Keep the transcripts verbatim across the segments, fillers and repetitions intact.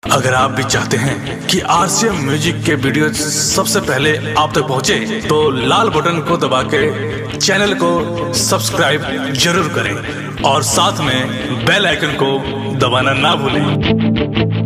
अगर आप भी चाहते हैं कि आरसीएम म्यूजिक के वीडियो सबसे पहले आप तक पहुंचे, तो लाल बटन को दबा के चैनल को सब्सक्राइब जरूर करें और साथ में बेल आइकन को दबाना ना भूलें।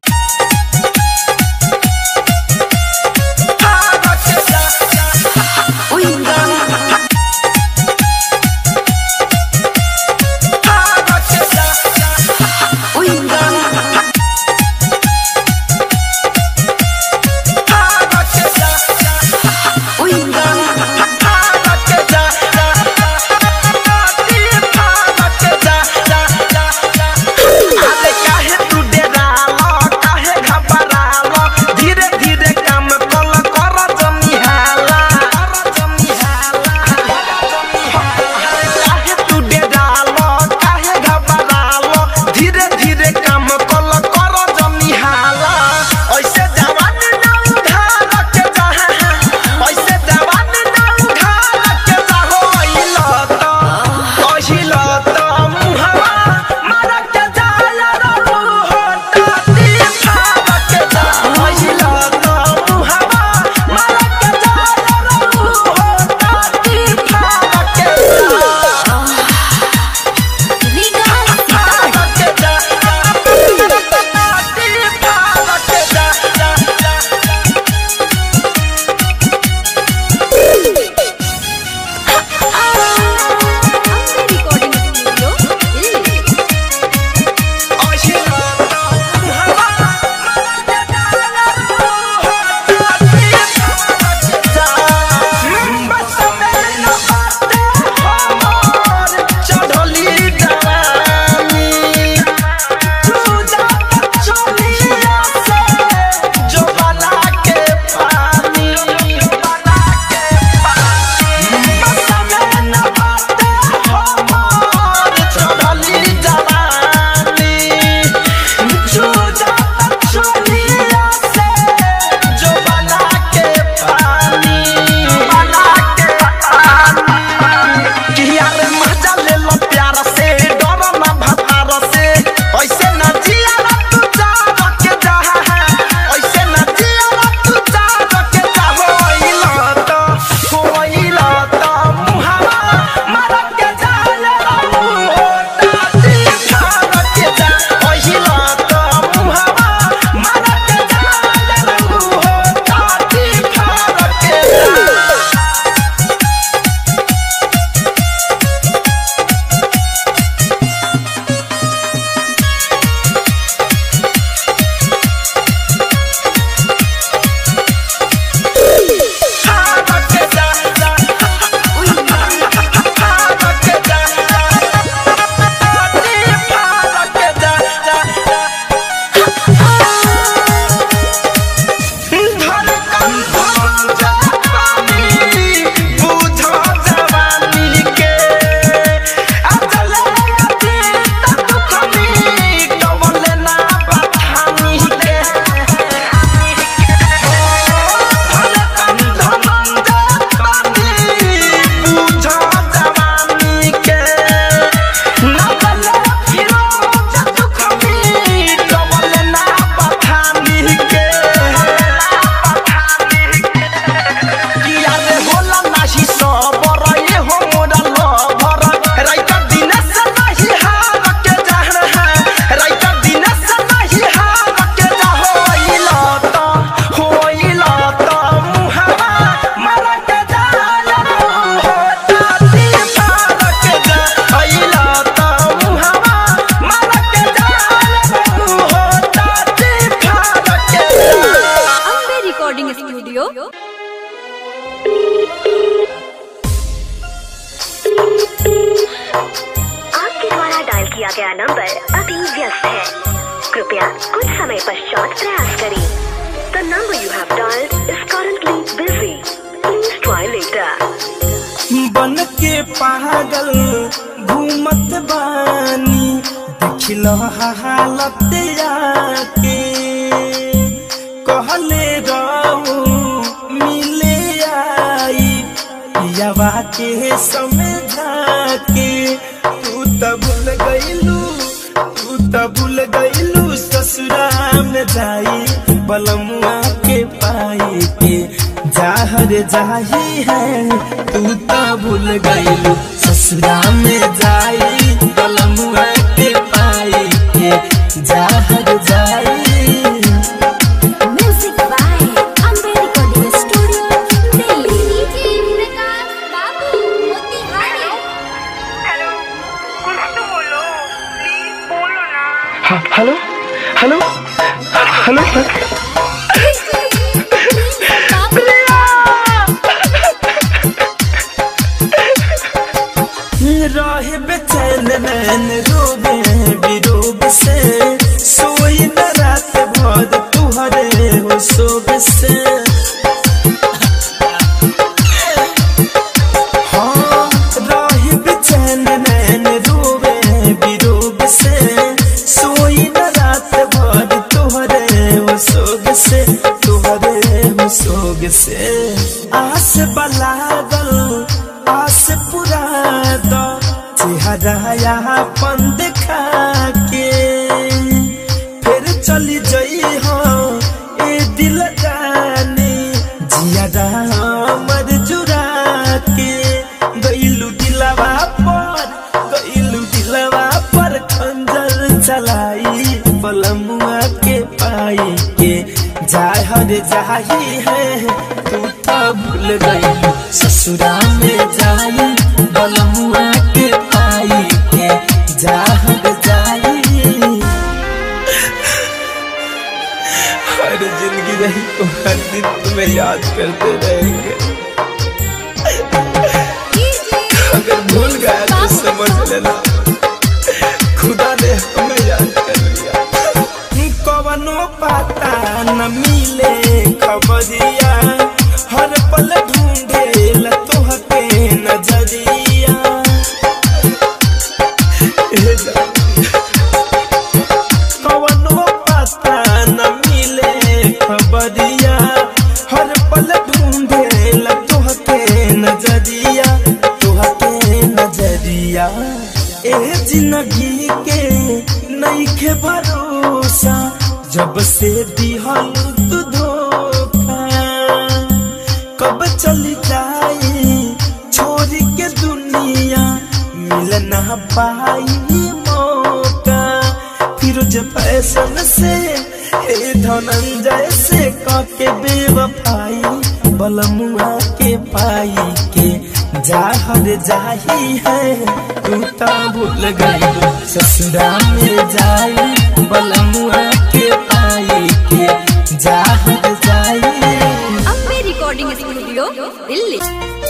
आपके द्वारा डायल किया गया नंबर अभी व्यस्त है, कृपया कुछ समय पश्चात प्रयास करें। The number you have dialed is currently busy. Please try later. बन के पागल घूमत बानी, देखिलो हालत आके, कहले रहू मिले आई पियावा के समझा के, तू तो भूल गईलू, तू तो भूल गईलू ससुरा में न जाई बलमुआ के पाई के जाहर जाही है तू तो भूल गईलू ससुरा में जाई बलमुआ के पाई के जाहर जाई। Music by Ambe recording studio Delhi. Prakash Babu Motihari. Hello कुछ तो बोलो प्लीज बोलो ना। हेलो हेलो हेलो रहे बेचैन नैन रोबे बिरोब से सोई न रात भर तुहरे हो सोब से। हाँ रहे बेचैन नैन रोबे बिरोब से सोई न रात भर तुहरे हो सोब से तुहरे हो सोब से। आस बलागल आस पुरा दो चेहरा अपन देखा के फिर चली जई हो ए दिल जानी जियादा मर जुरा के गईलू दिलवा पर गईलू दिलवा पर खंजर चलाई बलमुआ के पाई के जाहर जाही है तू तो भूल गई ससुरा में जाई बलमुआ के पाई के जाहर जाई। हर जिंदगी रही तो हर दिन तुम्हें याद करते रहेंगे। अगर भूल गया तो समझ लेना खुदा ने हमें याद कर लिया। कवनो पता न मिले खबरिया हर पल ढूंढे लतोहके नजरिया। कवनो पता न मिले खबरिया हर पल ढूंढे लतोहके नजरिया तोहके नजरिया। ए जिंदगी के नइखे भरोसा जब से दिहल तू धोखा कब चली जाई छोड़ के दुनिया मिल ना पाई मौका। फिरोज फैशन से हे धनंजय से काके बेवफाई बलमुआ के पाई के जाहर जाही है तू तो भूल गई ससुरा में जाई बलमुआ के पाई के जाहर जाई। Ambe recording studio Delhi.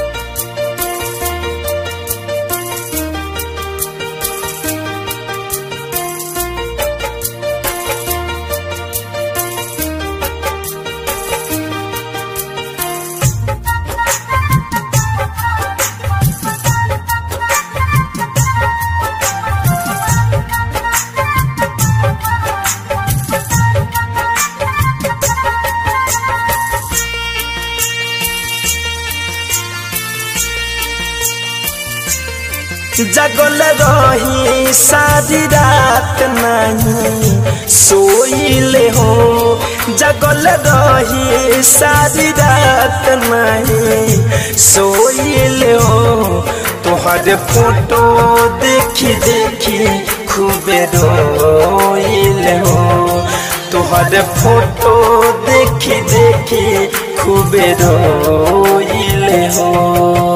जगल रही सारी रात नहीं सोइले हो जगल रही सारी रात नहीं सोइले हो। तोहर फोटो देखी देखी खूबे रोइले हो तोहर फोटो देखी देखी खूबे रोइले हो।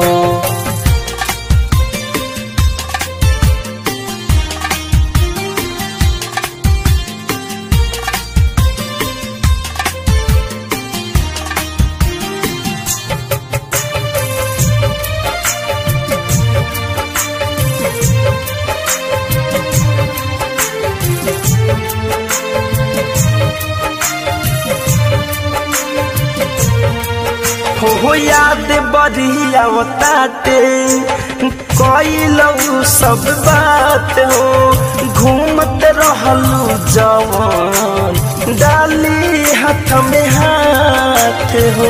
हो याद बढ़िया ताटे कइलू सब बात हो घूमत रहलू जवान डाली हाथ में हाथ हो।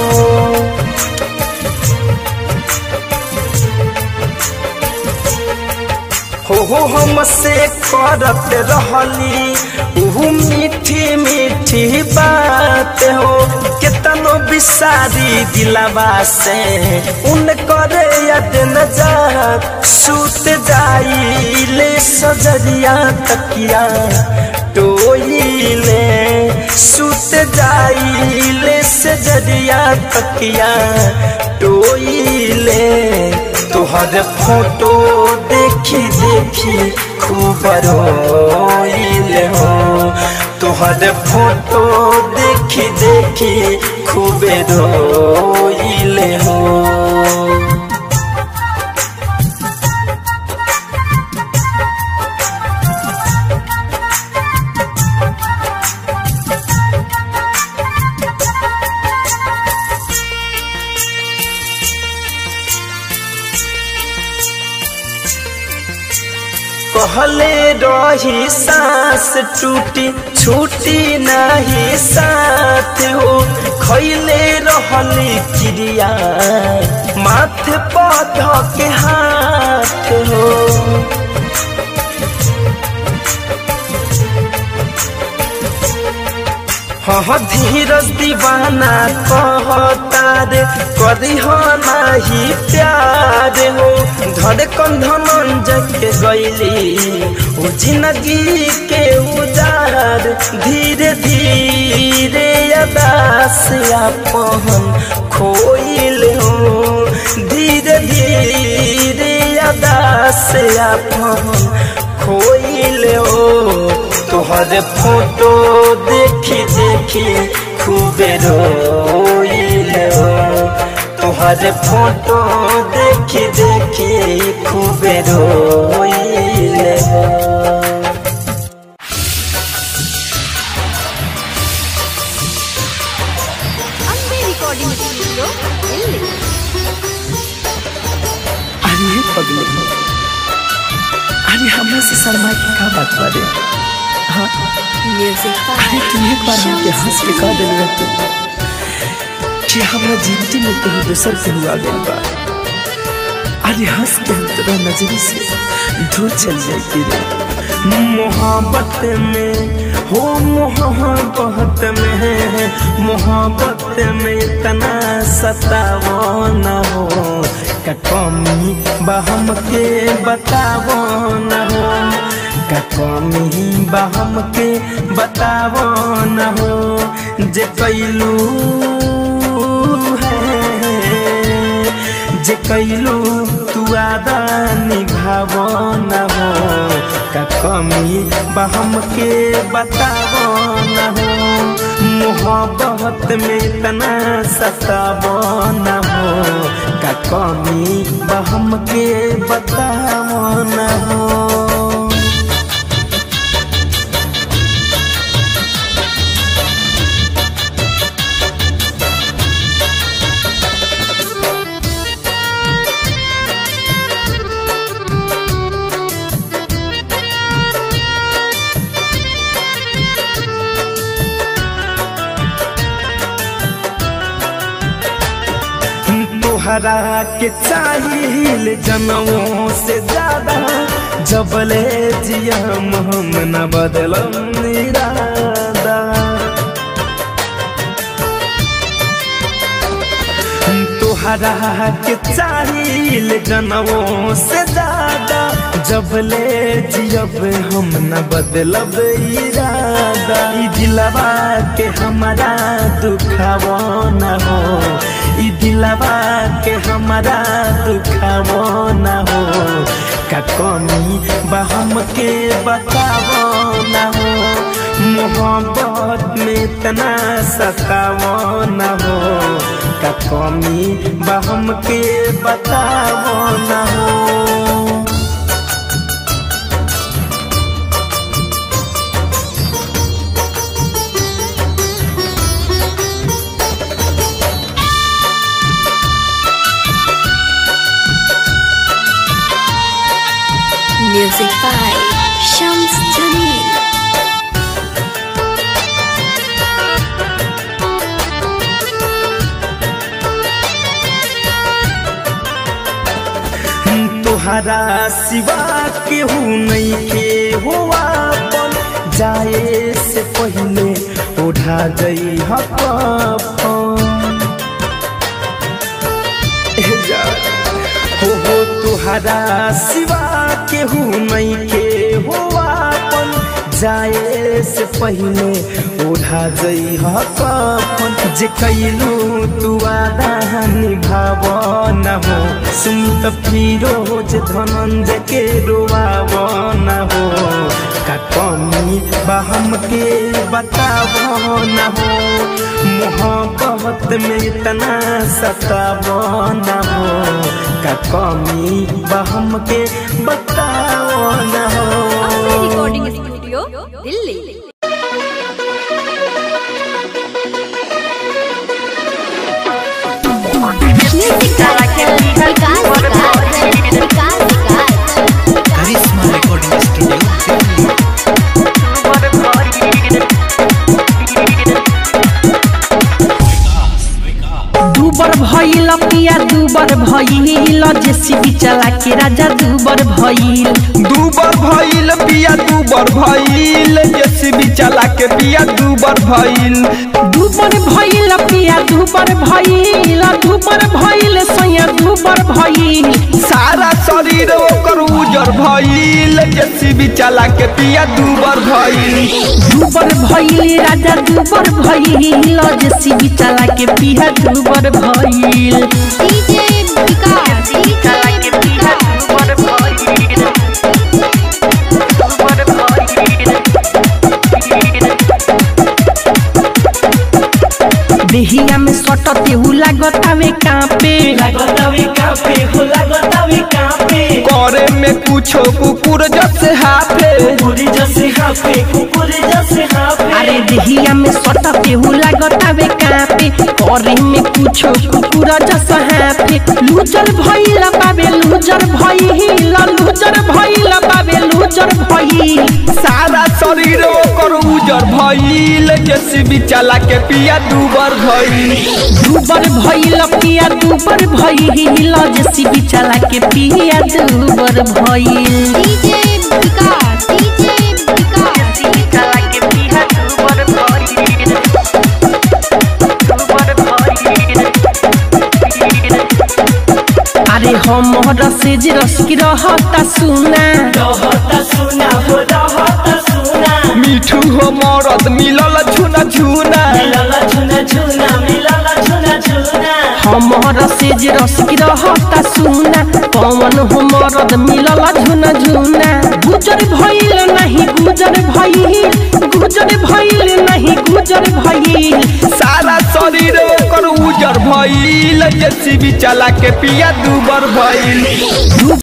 हो ओहो हमसे करत रहली ओहो मीठी मीठी बात हो केतनो बिसारी दिलवा से उन करे याद न जात सूत जाइले सजरिया तकिया टोइले सूत जाइले सजरिया तकिया टोइले तोहर फोटो देखी देखी खूब रोइले हो तोहर फोटो देखी देखी खूब रोइले हो कहले रही सांस टूटी छूटी नहीं साथ हो खैले रहली चिड़िया माथे पौधा के हाथ हो हाँ धीरज दीवाना कहता रे करी हो नहीं प्यार हो धड़कन धनंजय के गईली वो जिंदगी के उजार धीरे धीरे अदास अपन खोइल हो धीरे धीरे अदास अपन खोइल हो तोहर फोटो देखी देखी खूब रोइले हो तोहर फोटो देखी देखी खूब रोइले हो अम्बे रिकॉर्डिंग स्टूडियो दिल्ली। अरे पगले अरे हमरा से शर्मा की का बात बारे हाँ म्यूजिक अरे तुम एक बार हमके हंस के कह दिल रहते कि हमरा जिंदगी में तो दूसर से हुआ गया बा अरे हंस के हम तेरा नजरी से दूर चल जाएगी रे मोहब्बत में हो मोहब्बत में मोहब्बत में इतना सतावो न हो का कमी बहम के बतावो न हो का कमी बहम के बतावो न हो जे कैलू है जे कैलू तू आदा निभावो न हो का कमी बहम के बतावो न हो मोहब्बत में इतना सतावो न हो का कमी बहम के बतावो न हो तोहरा के चाहिए जनमों से ज्यादा जबले जिया हम न बदलम इरादा तोहरा के चाहिए जनमों से ज्यादा जबले जियब हम न बदलब इरादा ई दिलवा के हमारा दुखावो न हो ई दिलवा के हमारा दुखावो न हो का कमी बहम के बतावो न हो मोहब्बत में इतना सतावो न हो का कमी बहम के बतावो न हो Music by Shams Jamil. तुहरा सिवा केहू नहीं के हुआ पन जाए से पहले उठा जई हकफन हो हो तुहरा सिवा केहू नहीं के हुआ पन जाए से पहले उठा जई हकफन जे कैलू तू आदा निभाव न हो सुन त फिरोज धनंजय के रोवाव न हो का कमी बहम के बताव न हो मोहब्बत में इतना सताव न हो का कमी बहम के बताव न हो। Recording studio Delhi. Karishma recording studio दूबर भइल पिया दूबर भइल जेसीबी चला के राजा दूबर भइल दूबर भइल पिया दूबर भइल जेसीबी चला के पिया दूबर भइल दूबर भइल पिया दूबर भइल दूबर भइल सैया दूबर भइल सारा शरीर ओकर उजर भइल जेसीबी चला के पिया दूबर भइल दूबर भइल राजा दूबर भइल जेसीबी चला के पिया दूबर भइल डीजे विकास चला के पिया दूबर भइल दूबर भइल देहिया में सटते हु लागत आवे कांपे लागत आवे कांपे हो लागत आवे कांपे करे में कुछो कुकुर जैसे हाफे कुकुर जैसे हाफे कुकुर जैसे हाफे अरे देहिया में सटते हु लागत आवे कांपे करे में कुछो कुकुर जैसे हाफे लूजर भइल बाबे लूजर भइल लूजर भइल बाबे लूजर भइल सारा शरीर ओकर उजर भइल जेसीबी चला के पिया दूबर भइल दूबर भइल पिया दूबर भइल जेसीबी चला के पिया दूबर भइल डीजे विकास डीजे विकास चला के पिया दूबर भइल दूबर भइल अरे हमर से जे रस की रहता सुना रहता सुना हो रहता सुना मिठू हो मरद मिलल छुना छुना मिलल छुना छुना मिलल छुना छुना हमर से जे रस की रहता सुना कौन हो मरद मिलल झुना झुना गुजर भइल नहीं गुजर भइल गुजर भइल नहीं गुजर भइल सारा शरीर ओकर उजर भइल जेसीबी चला के पिया दूबर भइल